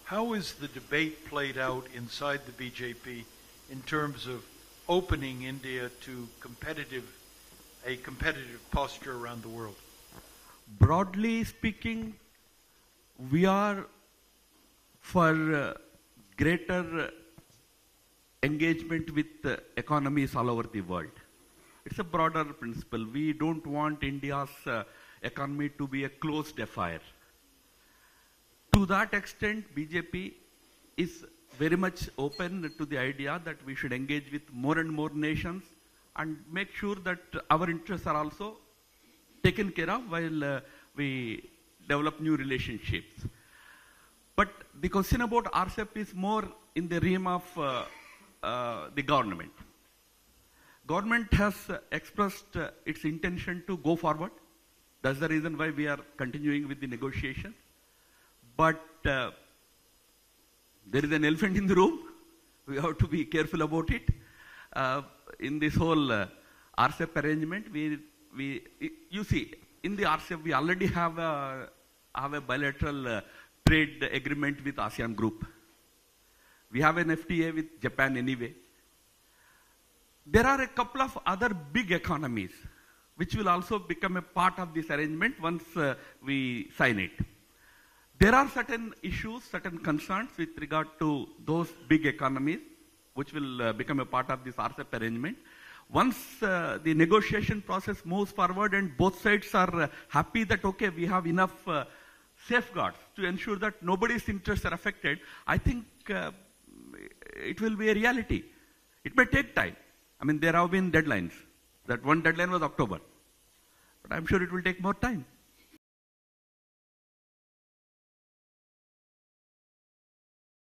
How is the debate played out inside the BJP in terms of opening India to a competitive posture around the world? Broadly speaking, we are for greater engagement with economies all over the world. It's a broader principle. We don't want India's economy to be a closed affair. To that extent, BJP is very much open to the idea that we should engage with more and more nations and make sure that our interests are also taken care of while we develop new relationships. But the question about RCEP is more in the realm of the government. Government has expressed its intention to go forward. That's the reason why we are continuing with the negotiations. But there is an elephant in the room. We have to be careful about it. In this whole RCEP arrangement, you see, in the RCEP, we already have a bilateral trade agreement with ASEAN group. We have an FTA with Japan anyway. There are a couple of other big economies which will also become a part of this arrangement once we sign it. There are certain issues, certain concerns with regard to those big economies which will become a part of this RCEP arrangement. Once the negotiation process moves forward and both sides are happy that, okay, we have enough safeguards to ensure that nobody's interests are affected, I think it will be a reality. It may take time. I mean, there have been deadlines. That one deadline was October. But I'm sure it will take more time.